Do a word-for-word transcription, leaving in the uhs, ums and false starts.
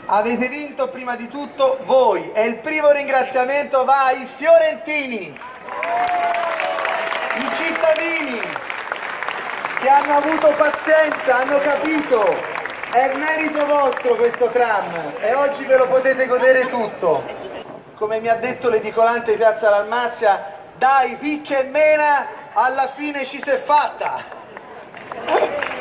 Avete vinto prima di tutto voi e il primo ringraziamento va ai fiorentini, i cittadini che hanno avuto pazienza, hanno capito, è merito vostro questo tram e oggi ve lo potete godere tutto. Come mi ha detto l'edicolante di Piazza Dalmazia, dai, picchia e mena, alla fine ci si è fatta.